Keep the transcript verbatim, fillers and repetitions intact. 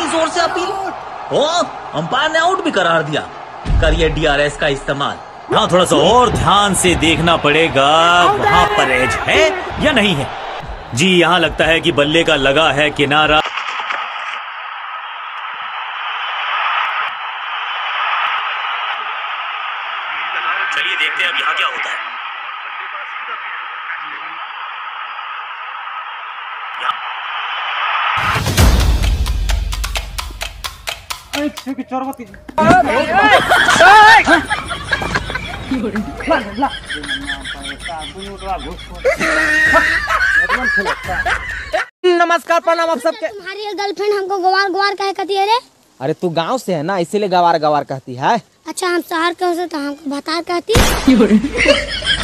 जोर से अपील। ओ, अंपायर ने आउट भी करार दिया। करिए डीआरएस का इस्तेमाल। हाँ, थोड़ा सा और ध्यान से देखना पड़ेगा वहाँ पर एज है या नहीं है। जी, यहाँ लगता है कि बल्ले का लगा है किनारा। चलिए देखते हैं अब यहाँ क्या होता है। नमस्कार, प्रणाम आप सबके। तुम्हारी गर्लफ्रेंड हमको गवार गवार कहे कहती है रे? अरे तू गांव से है ना, इसीलिए गवार गवार कहती है। अच्छा, हम शहर के हो से तो हमको भतार कहती है।